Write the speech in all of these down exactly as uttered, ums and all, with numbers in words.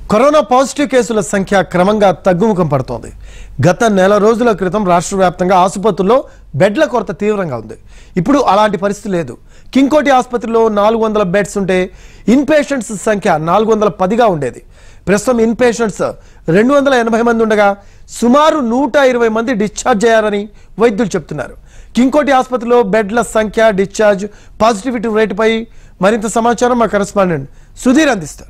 Corona positive కేసుల సంఖ్య క్రమంగా తగ్గుముఖం పడుతోంది. గత నెల రోజుల క్రితం రాష్ట్ర వ్యాప్తంగా ఆసుపత్రుల్లో బెడ్ల కొరత తీవ్రంగా ఉంది. ఇప్పుడు అలాంటి పరిస్థితి లేదు. కింగ్కోటి ఆసుపత్రిలో నాలుగు వందల బెడ్స్ ఉంటే ఇన్ పేషెంట్స్ సంఖ్య నాలుగు వందల పదిగా ఉండేది. ప్రస్తుతం ఇన్ పేషెంట్స్ రెండు వందల ఎనభై మంది ఉండగా సుమారు నూట ఇరవై మంది డిశ్చార్జ్ అయ్యారని వైద్యులు చెప్తున్నారు. కింగ్కోటి ఆసుపత్రిలో బెడ్ల సంఖ్య, డిశ్చార్జ్, పాజిటివిటీ రేటుపై మరింత సమాచారం మా కరెస్పాండెంట్ సుధీర్ అందిస్తారు.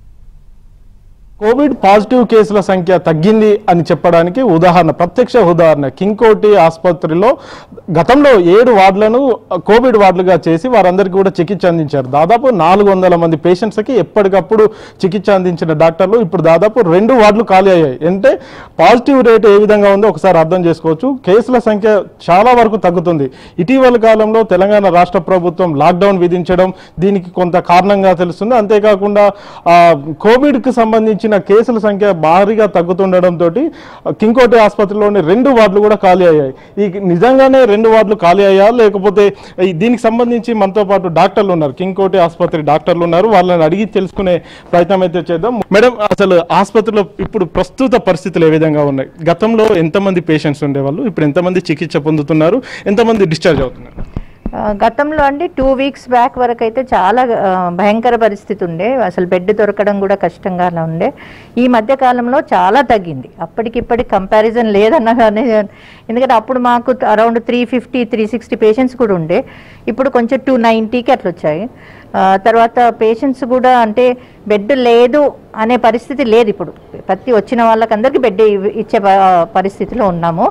కోవిడ్ పాజిటివ్ కేసుల సంఖ్య తగ్గింది అని చెప్పడానికి ఉదాహరణ, ప్రత్యక్ష ఉదాహరణ కింగ్కోటి ఆసుపత్రిలో గతంలో ఏడు వార్డులను కోవిడ్ వార్డులుగా చేసి వారందరికీ కూడా చికిత్స అందించారు. దాదాపు నాలుగు వందల మంది పేషెంట్స్కి ఎప్పటికప్పుడు చికిత్స అందించిన డాక్టర్లు ఇప్పుడు దాదాపు రెండు వార్డులు ఖాళీ అయ్యాయి. అంటే పాజిటివ్ రేట్ ఏ విధంగా ఉందో ఒకసారి అర్థం చేసుకోవచ్చు. కేసుల సంఖ్య చాలా వరకు తగ్గుతుంది. ఇటీవల కాలంలో తెలంగాణ రాష్ట్ర ప్రభుత్వం లాక్డౌన్ విధించడం దీనికి కొంత కారణంగా తెలుస్తుంది. అంతేకాకుండా కోవిడ్కి సంబంధించి కేసుల సంఖ్య భారీగా తగ్గుతుండడంతో కింగ్కోటి ఆసుపత్రిలోని రెండు వార్డులు కూడా ఖాళీ అయ్యాయి. ఈ నిజంగానే రెండు వార్డులు ఖాళీ అయ్యా లేకపోతే దీనికి సంబంధించి మనతో పాటు డాక్టర్లు ఉన్నారు, కింగ్కోటి ఆసుపత్రి డాక్టర్లు ఉన్నారు, వాళ్ళని అడిగి తెలుసుకునే ప్రయత్నం అయితే చేద్దాం. మేడం, అసలు ఆసుపత్రిలో ఇప్పుడు ప్రస్తుత పరిస్థితులు ఏ విధంగా ఉన్నాయి? గతంలో ఎంతమంది పేషెంట్స్ ఉండేవాళ్ళు, ఇప్పుడు ఎంతమంది చికిత్స పొందుతున్నారు, ఎంతమంది డిశ్చార్జ్ అవుతున్నారు? గతంలో అండి టూ వీక్స్ బ్యాక్ వరకు అయితే చాలా భయంకర పరిస్థితి ఉండే, అసలు బెడ్ దొరకడం కూడా కష్టంగా ఉండే. ఈ మధ్య కాలంలో చాలా తగ్గింది. అప్పటికిప్పటికి కంపారిజన్ లేదన్నగానే, ఎందుకంటే అప్పుడు మాకు around three fifty three sixty patients కూడా ఉండే, ఇప్పుడు కొంచెం టూ నైంటీకి అట్లా వచ్చాయి. తర్వాత పేషెంట్స్ కూడా అంటే బెడ్ లేదు అనే పరిస్థితి లేదు. ఇప్పుడు ప్రతి వచ్చిన వాళ్ళకందరికీ బెడ్ ఇచ్చే పరిస్థితిలో ఉన్నాము.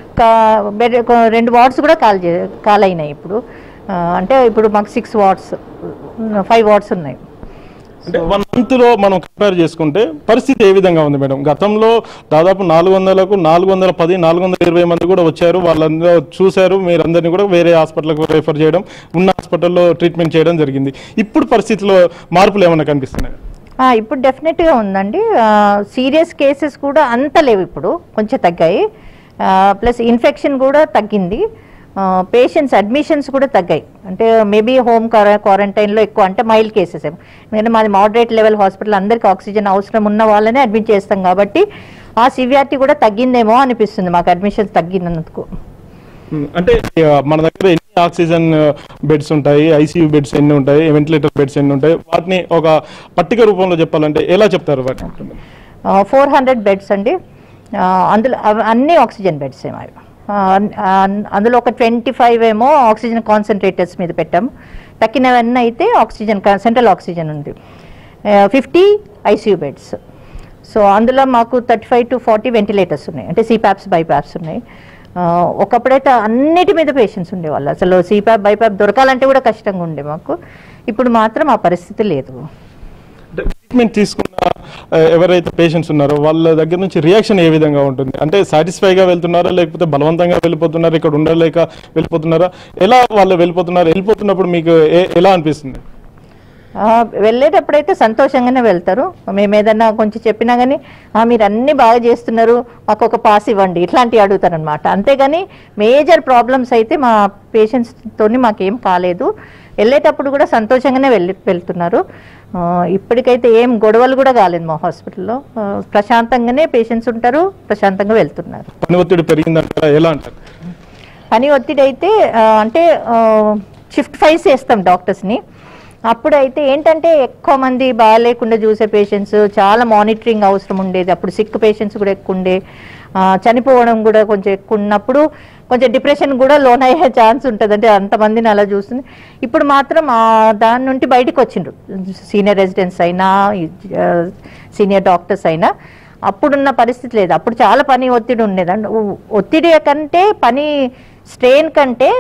బెడ్ రెండు వార్డ్స్ కూడా కాల్ చే కాల్ అయినాయి ఇప్పుడు. అంటే ఇప్పుడు మాకు సిక్స్ వార్డ్స్ ఫైవ్ వార్డ్స్ ఉన్నాయి. అంటే వన్ మంత్లో మనం కంపేర్ చేసుకుంటే పరిస్థితి ఏ విధంగా ఉంది మేడం? గతంలో దాదాపు నాలుగు వందలకు నాలుగు వందల పది నాలుగు వందల ఇరవై మంది కూడా వచ్చారు, వాళ్ళందరూ చూశారు, మీరందరినీ కూడా వేరే హాస్పిటల్కి రెఫర్ చేయడం, ఉన్న హాస్పిటల్లో ట్రీట్మెంట్ చేయడం జరిగింది. ఇప్పుడు పరిస్థితిలో మార్పులు ఏమైనా కనిపిస్తున్నాయి? ఇప్పుడు డెఫినెట్గా ఉందండి. సీరియస్ కేసెస్ కూడా అంత లేవు, ఇప్పుడు కొంచెం తగ్గాయి. ప్లస్ ఇన్ఫెక్షన్ కూడా తగ్గింది. పేషెంట్స్ అడ్మిషన్స్ కూడా తగ్గాయి. అంటే మేబీ హోమ్ క్వారంటైన్లో ఎక్కువ, అంటే మైల్డ్ కేసెస్ ఏమో, ఎందుకంటే మాది మోడరేట్ లెవెల్ హాస్పిటల్, అందరికీ ఆక్సిజన్ అవసరం ఉన్న వాళ్ళనే అడ్మిట్ చేస్తాం కాబట్టి ఆ సివియారిటీ కూడా తగ్గిందేమో అనిపిస్తుంది మాకు, అడ్మిషన్స్ తగ్గినందుకు. అంటే మన దగ్గర ఎన్ని ఆక్సిజన్ బెడ్స్ ఉంటాయి, ఐసీయూ బెడ్స్ ఎన్ని ఉంటాయి, వెంటిలేటర్ బెడ్స్ ఎన్ని ఉంటాయి, వాటిని ఒక పట్టిక రూపంలో చెప్పాలంటే ఎలా చెప్తారు? వాటిని ఫోర్ హండ్రెడ్ బెడ్స్ అండి. అందులో అన్ని ఆక్సిజన్ బెడ్స్ ఏమో, అందులో ఒక ట్వంటీ ఫైవ్ ఏమో ఆక్సిజన్ కాన్సన్ట్రేటర్స్ మీద పెట్టాము. తక్కినవన్నీ అయితే ఆక్సిజన్ సెంట్రల్ ఆక్సిజన్ ఉంది. Fifty ICU beds. సో అందులో మాకు thirty five to forty ventilators ఉన్నాయి, అంటే సిపాప్స్ బైపాప్స్ ఉన్నాయి. ఒకప్పుడైతే అన్నిటి మీద పేషెంట్స్ ఉండేవాళ్ళు, అసలు సిపాప్ బైపాప్ దొరకాలంటే కూడా కష్టంగా ఉండే మాకు. ఇప్పుడు మాత్రం ఆ పరిస్థితి లేదు. ట్రీట్మెంట్ తీసుకున్న ఎవరైతే పేషెంట్స్ ఉన్నారో వాళ్ళ దగ్గర నుంచి రియాక్షన్ ఏ విధంగా ఉంటుంది? అంటే సాటిస్ఫైగా వెళ్తున్నారా, లేకపోతే బలవంతంగా వెళ్ళిపోతున్నారా, ఇక్కడ ఉండలేక వెళ్ళిపోతున్నారా, ఎలా వాళ్ళు వెళ్ళిపోతున్నారు? వెళ్ళిపోతున్నప్పుడు మీకు ఎలా అనిపిస్తుంది? వెళ్ళేటప్పుడైతే సంతోషంగానే వెళ్తారు. మేము ఏదన్నా కొంచెం చెప్పినా కానీ మీరు అన్నీ బాగా చేస్తున్నారు, మాకు ఒక పాస్ ఇవ్వండి, ఇట్లాంటివి అడుగుతారనమాట. అంతేగాని మేజర్ ప్రాబ్లమ్స్ అయితే మా పేషెంట్స్తో మాకేం కాలేదు. వెళ్ళేటప్పుడు కూడా సంతోషంగానే వెళ్ళి వెళ్తున్నారు. ఇప్పటికైతే ఏం గొడవలు కూడా కాలేదు మా హాస్పిటల్లో. ప్రశాంతంగానే పేషెంట్స్ ఉంటారు, ప్రశాంతంగా వెళ్తున్నారు. పని ఒత్తిడి పెరిగిందంటారా, ఎలా అంటారు? పని ఒత్తిడి అయితే అంటే షిఫ్ట్ ఫైవ్ చేస్తాం డాక్టర్స్ని. అప్పుడైతే ఏంటంటే ఎక్కువ మంది బాగాలేకుండా చూసే పేషెంట్స్, చాలా మానిటరింగ్ అవసరం ఉండేది. అప్పుడు సిక్ పేషెంట్స్ కూడా ఎక్కువ ఉండే, చనిపోవడం కూడా కొంచెం ఎక్కువ ఉన్నప్పుడు కొంచెం డిప్రెషన్ కూడా లోన్ అయ్యే ఛాన్స్ ఉంటుంది, అంటే అంతమందిని అలా చూస్తుంది. ఇప్పుడు మాత్రం దాని నుండి బయటకు వచ్చిండ్రు సీనియర్ రెసిడెంట్స్ అయినా సీనియర్ డాక్టర్స్ అయినా. అప్పుడున్న పరిస్థితి లేదు. అప్పుడు చాలా పని ఒత్తిడి ఉండేది. ఒత్తిడి కంటే పని స్ట్రెయిన్ కంటే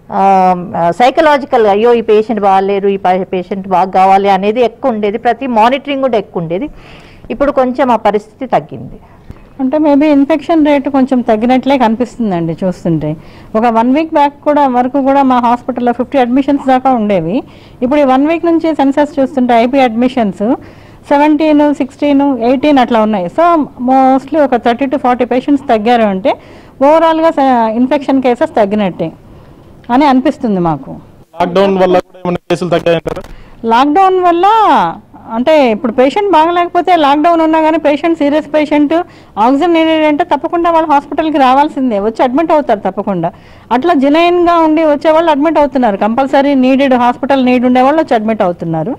సైకలాజికల్గా అయ్యో ఈ పేషెంట్ బాగాలేరు, ఈ పేషెంట్ బాగా కావాలి అనేది ఎక్కువ ఉండేది. ప్రతి మానిటరింగ్ కూడా ఎక్కువ ఉండేది. ఇప్పుడు కొంచెం ఆ పరిస్థితి తగ్గింది. అంటే మేబీ ఇన్ఫెక్షన్ రేటు కొంచెం తగ్గినట్లే కనిపిస్తుందండి చూస్తుంటే. ఒక వన్ వీక్ బ్యాక్ కూడా వరకు కూడా మా హాస్పిటల్లో ఫిఫ్టీ అడ్మిషన్స్ దాకా ఉండేవి. ఇప్పుడు ఈ వన్ వీక్ నుంచి సెన్సస్ చూస్తుంటే IP admissions seventeen sixteen eighteen అట్లా ఉన్నాయి. సో మోస్ట్లీ ఒక థర్టీ టు ఫార్టీ పేషెంట్స్ తగ్గారు అంటే ఓవరాల్గా ఇన్ఫెక్షన్ కేసెస్ తగ్గినట్టే అని అనిపిస్తుంది మాకు. లాక్డౌన్ వల్ల కూడా ఏమైనా కేసులు తగ్గాయంటారా? లాక్డౌన్ వల్ల అంటే ఇప్పుడు పేషెంట్ బాగలేకపోతే లాక్డౌన్ ఉన్నా కానీ patient serious patient oxygen needed అంటే తప్పకుండా వాళ్ళు హాస్పిటల్కి రావాల్సిందే, వచ్చి అడ్మిట్ అవుతారు తప్పకుండా. అట్లా జెన్యూన్గా ఉండి వచ్చేవాళ్ళు అడ్మిట్ అవుతున్నారు, కంపల్సరీ నీడెడ్ హాస్పిటల్ నీడ్ ఉండేవాళ్ళు వచ్చి అడ్మిట్ అవుతున్నారు.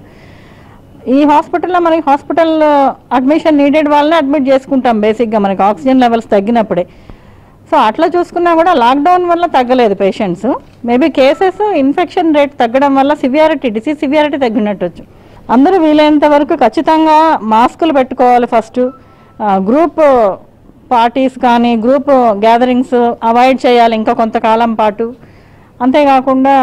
ఈ హాస్పిటల్లో మనకి హాస్పిటల్ అడ్మిషన్ నీడెడ్ వాళ్ళని అడ్మిట్ చేసుకుంటాం బేసిక్గా మనకి ఆక్సిజన్ లెవెల్స్ తగ్గినప్పుడే. సో అట్లా చూసుకున్నా కూడా లాక్డౌన్ వల్ల తగ్గలేదు patients. Maybe cases infection rate తగ్గడం వల్ల సివియారిటీ డిసీజ్ సివియారిటీ తగ్గినట్టు. అందరూ వీలైనంత వరకు ఖచ్చితంగా మాస్కులు పెట్టుకోవాలి. ఫస్ట్ గ్రూప్ పార్టీస్ కానీ గ్రూప్ గ్యాదరింగ్స్ అవాయిడ్ చేయాలి ఇంకా కొంతకాలం పాటు. అంతేకాకుండా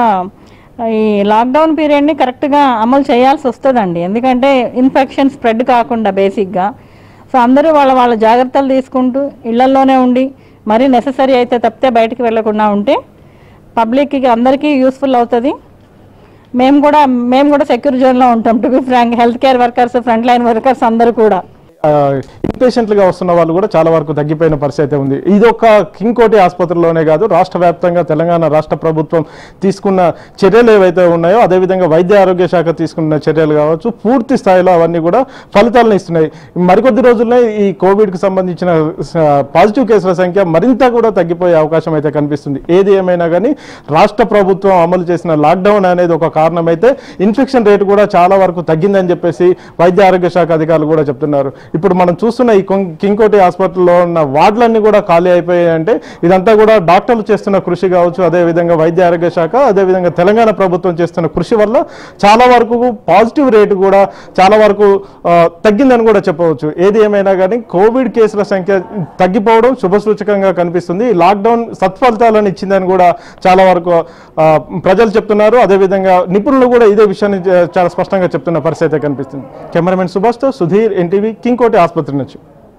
ఈ లాక్డౌన్ పీరియడ్ని కరెక్ట్గా అమలు చేయాల్సి వస్తుందండి, ఎందుకంటే ఇన్ఫెక్షన్ స్ప్రెడ్ కాకుండా బేసిక్గా. సో అందరూ వాళ్ళ వాళ్ళ జాగ్రత్తలు తీసుకుంటూ ఇళ్లలోనే ఉండి మరీ నెససరీ అయితే తప్పితే బయటికి వెళ్ళకుండా ఉంటే పబ్లిక్కి అందరికీ యూస్ఫుల్ అవుతుంది. మేము కూడా మేము కూడా సెక్యూర్ జోన్లో ఉంటాం. To be frank, health care workers, front line workers అందరూ కూడా ఇన్పేషెంట్లుగా వస్తున్న వాళ్ళు కూడా చాలా వరకు తగ్గిపోయిన పరిస్థితి ఉంది. ఇది ఒక కింగ్కోటి ఆసుపత్రిలోనే కాదు, రాష్ట్ర వ్యాప్తంగా తెలంగాణ రాష్ట్ర ప్రభుత్వం తీసుకున్న చర్యలు ఏవైతే ఉన్నాయో, అదేవిధంగా వైద్య ఆరోగ్య శాఖ తీసుకున్న చర్యలు కావచ్చు, పూర్తి స్థాయిలో అవన్నీ కూడా ఫలితాలను ఇస్తున్నాయి. మరికొద్ది రోజుల్లో ఈ కోవిడ్కి సంబంధించిన పాజిటివ్ కేసుల సంఖ్య మరింత కూడా తగ్గిపోయే అవకాశం అయితే కనిపిస్తుంది. ఏది ఏమైనా కానీ రాష్ట్ర ప్రభుత్వం అమలు చేసిన లాక్డౌన్ అనేది ఒక కారణమైతే ఇన్ఫెక్షన్ రేటు కూడా చాలా వరకు తగ్గిందని చెప్పేసి వైద్య ఆరోగ్య శాఖ అధికారులు కూడా చెప్తున్నారు. ఇప్పుడు మనం చూస్తున్న ఈ కింగ్కోటి హాస్పిటల్లో ఉన్న వార్డులన్నీ కూడా ఖాళీ అయిపోయాయి. అంటే ఇదంతా కూడా డాక్టర్లు చేస్తున్న కృషి కావచ్చు, అదేవిధంగా వైద్య ఆరోగ్య శాఖ, అదేవిధంగా తెలంగాణ ప్రభుత్వం చేస్తున్న కృషి వల్ల చాలా వరకు పాజిటివ్ రేటు కూడా చాలా వరకు తగ్గిందని కూడా చెప్పవచ్చు. ఏది ఏమైనా కానీ కోవిడ్ కేసుల సంఖ్య తగ్గిపోవడం శుభసూచకంగా కనిపిస్తుంది. లాక్డౌన్ సత్ఫలితాలను ఇచ్చిందని కూడా చాలా వరకు ప్రజలు చెప్తున్నారు. అదేవిధంగా నిపుణులు కూడా ఇదే విషయాన్ని చాలా స్పష్టంగా చెప్తున్న పరిస్థితి కనిపిస్తుంది. కెమెరామెన్ సుభాష్తో సుధీర్, ఎన్టీవీ, కింగ్కోటి ఆసుపత్రి నుంచి.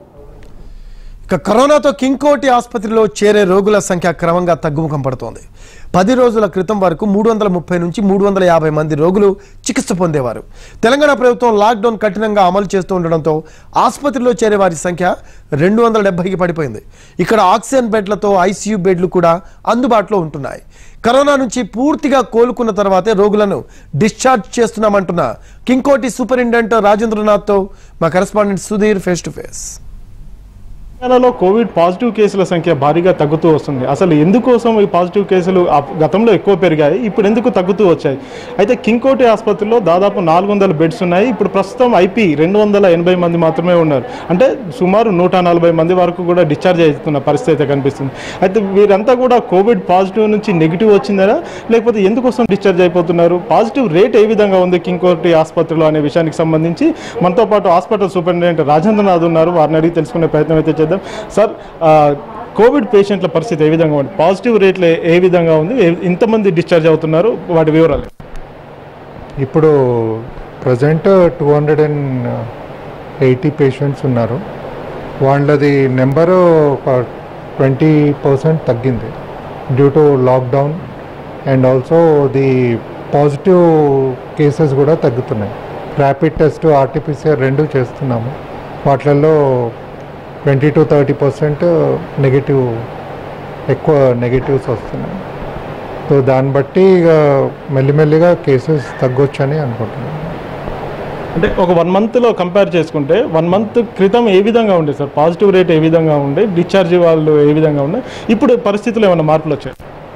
ఇక కరోనాతో కింగ్కోటి ఆసుపత్రిలో చేరే రోగుల సంఖ్య క్రమంగా తగ్గుముఖం పడుతోంది. పది రోజుల క్రితం వరకు మూడు వందల ముప్పై నుంచి మూడు వందల యాభై మంది రోగులు చికిత్స పొందేవారు. తెలంగాణ ప్రభుత్వం లాక్డౌన్ కఠినంగా అమలు చేస్తూ ఉండడంతో ఆసుపత్రిలో చేరే వారి సంఖ్య రెండు వందల డెబ్బైకి పడిపోయింది. ఇక్కడ ఆక్సిజన్ బెడ్లతో ఐసీయూ బెడ్లు కూడా అందుబాటులో ఉంటున్నాయి. కరోనా నుంచి పూర్తిగా కోలుకున్న తర్వాతే రోగులను డిశ్చార్జ్ చేస్తున్నామంటున్న కింగ్కోటి సూపరింటెండెంట్ రాజేంద్రనాథ్తో మా correspondent Sudheer face to face. తెలంగాణలో కోవిడ్ పాజిటివ్ కేసుల సంఖ్య భారీగా తగ్గుతూ వస్తుంది. అసలు ఎందుకోసం ఈ పాజిటివ్ కేసులు గతంలో ఎక్కువ పెరిగాయి, ఇప్పుడు ఎందుకు తగ్గుతూ వచ్చాయి? అయితే కింగ్కోటి ఆసుపత్రిలో దాదాపు నాలుగు వందల బెడ్స్ ఉన్నాయి. ఇప్పుడు ప్రస్తుతం ఐపీ రెండు వందల ఎనభై మంది మాత్రమే ఉన్నారు. అంటే సుమారు నూట నలభై మంది వరకు కూడా డిశ్చార్జ్ అవుతున్న పరిస్థితి అయితే కనిపిస్తుంది. అయితే వీరంతా కూడా కోవిడ్ పాజిటివ్ నుంచి నెగిటివ్ వచ్చిందా, లేకపోతే ఎందుకోసం డిశ్చార్జ్ అయిపోతున్నారు, పాజిటివ్ రేట్ ఏ విధంగా ఉంది కింగ్కోటి ఆసుపత్రిలో అనే విషయానికి సంబంధించి మనతో పాటు హాస్పిటల్ సూపరింటెండెంట్ రాజేంద్రనాథ్ ఉన్నారు. వారిని అడిగి తెలుసుకునే ప్రయత్నం అయితే చేద్దాం. సార్, కోవిడ్ పేషెంట్ల పరిస్థితి ఏ విధంగా ఉంది, పాజిటివ్ రేట్లు ఏ విధంగా ఉంది, ఎంతమంది డిశ్చార్జ్ అవుతున్నారు, వాటి వివరాలు? ఇప్పుడు present two hundred and eighty patients ఉన్నారు. వాళ్ళది నెంబరు ఒక ట్వంటీ పర్సెంట్ తగ్గింది due to lockdown. And also the positive cases కూడా తగ్గుతున్నాయి. ర్యాపిడ్ టెస్ట్, ఆర్టీపీసీఆర్ రెండు చేస్తున్నాము. వాటిల్లో twenty to thirty percent negative, ఎక్కువ నెగిటివ్స్ వస్తున్నాయి. సో దాన్ని బట్టి ఇక మెల్లిమెల్లిగా కేసెస్ తగ్గొచ్చని అనుకుంటున్నాను. అంటే ఒక వన్ మంత్లో కంపేర్ చేసుకుంటే వన్ మంత్ క్రితం ఏ విధంగా ఉండే సార్, పాజిటివ్ రేట్ ఏ విధంగా ఉండే, డిశ్చార్జ్ వాళ్ళు ఏ విధంగా ఉన్నాయి, ఇప్పుడు పరిస్థితుల్లో ఏమైనా మార్పులు వచ్చాయి?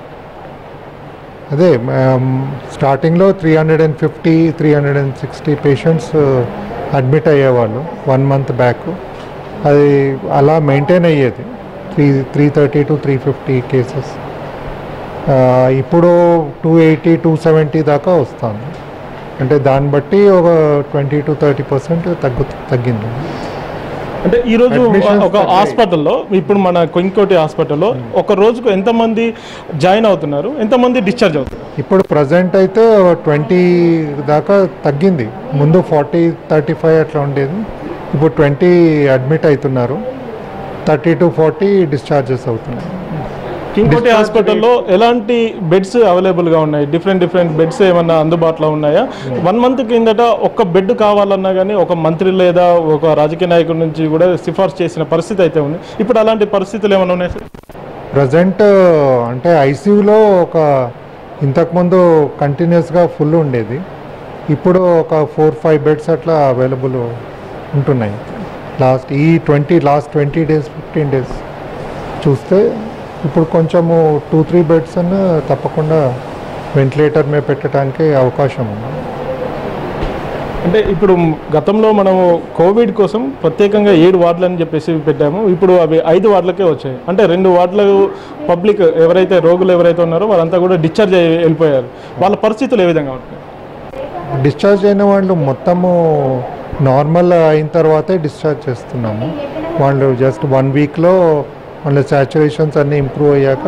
అదే స్టార్టింగ్లో three hundred and fifty three hundred and sixty patients admit అయ్యేవాళ్ళు వన్ మంత్ బ్యాక్. అది అలా మెయింటైన్ అయ్యేది, three three thirty to three fifty cases. ఇప్పుడు టూ ఎయిటీ టూ సెవెంటీ దాకా వస్తుంది. అంటే దాన్ని బట్టి ఒక ట్వంటీ టు థర్టీ పర్సెంట్ తగ్గు తగ్గింది. అంటే ఈరోజు ఒక హాస్పిటల్లో, ఇప్పుడు మన కింగ్కోటి హాస్పిటల్లో ఒక రోజుకు ఎంతమంది జాయిన్ అవుతున్నారు, ఎంతమంది డిశ్చార్జ్ అవుతున్నారు? ఇప్పుడు ప్రజెంట్ అయితే ట్వంటీ దాకా తగ్గింది. ముందు ఫార్టీ థర్టీ ఫైవ్ అట్లా ఉండేది, ఇప్పుడు ట్వంటీ అడ్మిట్ అవుతున్నారు, థర్టీ టు ఫార్టీ డిశ్చార్జెస్ అవుతున్నాయి. కింగ్కోటి హాస్పిటల్లో ఎలాంటి బెడ్స్ అవైలబుల్గా ఉన్నాయి? డిఫరెంట్ డిఫరెంట్ బెడ్స్ ఏమన్నా అందుబాటులో ఉన్నాయా? వన్ మంత్ కిందట ఒక్క బెడ్ కావాలన్నా కానీ ఒక మంత్రి లేదా ఒక రాజకీయ నాయకుడి నుంచి కూడా సిఫార్సు చేసిన పరిస్థితి అయితే ఉంది. ఇప్పుడు అలాంటి పరిస్థితులు ఏమైనా ఉన్నాయి సార్? ప్రజెంట్ అంటే ఐసీయూలో ఒక ఇంతకుముందు కంటిన్యూస్గా ఫుల్ ఉండేది. ఇప్పుడు ఒక ఫోర్ ఫైవ్ బెడ్స్ అట్లా అవైలబుల్ ఉంటున్నాయి. లాస్ట్ ఈ twenty last twenty days fifteen days చూస్తే ఇప్పుడు కొంచెము టూ త్రీ బెడ్స్ అన్న తప్పకుండా వెంటిలేటర్ మీద పెట్టడానికి అవకాశం ఉంది. అంటే ఇప్పుడు గతంలో మనము కోవిడ్ కోసం ప్రత్యేకంగా ఏడు వార్డులు అని చెప్పేసి పెట్టాము. ఇప్పుడు అవి ఐదు వార్డులకే వచ్చాయి. అంటే రెండు వార్డులు పబ్లిక్ ఎవరైతే రోగులు ఎవరైతే ఉన్నారో వాళ్ళంతా కూడా డిశ్చార్జ్ అయ్యి వెళ్ళిపోయారు. వాళ్ళ పరిస్థితులు ఏ విధంగా ఉంటాయి? డిశ్చార్జ్ అయిన వాళ్ళు మొత్తము నార్మల్ అయిన తర్వాతే డిశ్చార్జ్ చేస్తున్నాము. వాళ్ళు జస్ట్ వన్ వీక్లో వాళ్ళ సాచురేషన్స్ అన్నీ ఇంప్రూవ్ అయ్యాక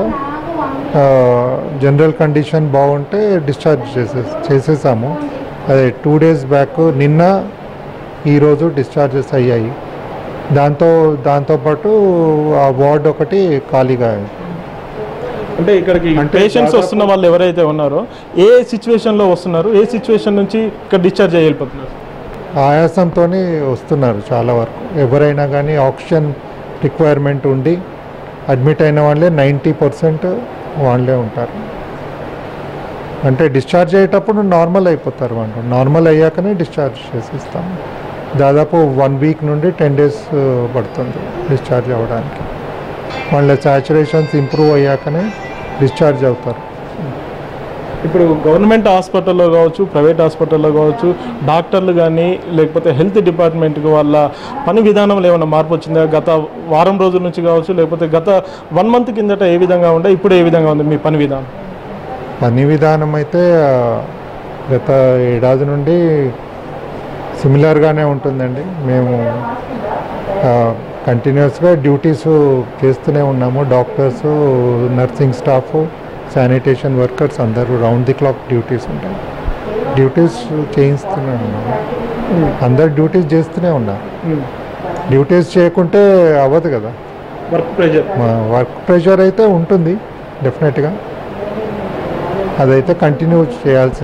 జనరల్ కండిషన్ బాగుంటే డిశ్చార్జ్ చేసే చేసేసాము. అదే టూ డేస్ బ్యాక్ నిన్న ఈరోజు డిశ్చార్జెస్ అయ్యాయి. దాంతో దాంతోపాటు ఆ వార్డ్ ఒకటి ఖాళీగా అయింది. అంటే ఇక్కడికి పేషెంట్స్ వస్తున్న వాళ్ళు ఎవరైతే ఉన్నారో ఏ సిచ్యువేషన్లో వస్తున్నారు, ఏ సిచ్యువేషన్ నుంచి ఇక్కడ డిశ్చార్జ్ అయ్యి వెళ్ళిపోతున్నారు? ఆయాసంతో వస్తున్నారు చాలా వరకు. ఎవరైనా కానీ ఆక్సిజన్ రిక్వైర్మెంట్ ఉండి అడ్మిట్ అయిన వాళ్ళే నైంటీ పర్సెంట్ వాళ్ళే ఉంటారు. అంటే డిశ్చార్జ్ అయ్యేటప్పుడు నార్మల్ అయిపోతారు వాళ్ళు. నార్మల్ అయ్యాకనే డిశ్చార్జ్ చేసిస్తాము. దాదాపు వన్ వీక్ నుండి టెన్ డేస్ పడుతుంది డిశ్చార్జ్ అవ్వడానికి. వాళ్ళ సాచురేషన్స్ ఇంప్రూవ్ అయ్యాకనే డిశ్చార్జ్ అవుతారు. ఇప్పుడు గవర్నమెంట్ హాస్పిటల్లో కావచ్చు, ప్రైవేట్ హాస్పిటల్లో కావచ్చు, డాక్టర్లు కానీ లేకపోతే హెల్త్ డిపార్ట్మెంట్కి వాళ్ళ పని విధానంలో ఏమైనా మార్పు వచ్చిందా? గత వారం రోజుల నుంచి కావచ్చు, లేకపోతే గత వన్ మంత్ కిందట ఏ విధంగా ఉండే, ఇప్పుడు ఏ విధంగా ఉంది మీ పని విధానం? పని విధానం అయితే గత ఏడాది నుండి సిమిలర్గానే ఉంటుందండి. మేము కంటిన్యూస్గా డ్యూటీస్ చేస్తూనే ఉన్నాము. Doctors, nursing staff, sanitation workers అందరూ రౌండ్ ది క్లాక్ డ్యూటీస్ ఉంటాయి. డ్యూటీస్ చేయిస్తూనే ఉన్నాము. అందరు డ్యూటీస్ చేస్తూనే ఉన్నారు. డ్యూటీస్ చేయకుంటే అవ్వదు కదా. వర్క్ ప్రెషర్ వర్క్ ప్రెషర్ అయితే ఉంటుంది డెఫినెట్గా. అదైతే కంటిన్యూ చేయాల్సి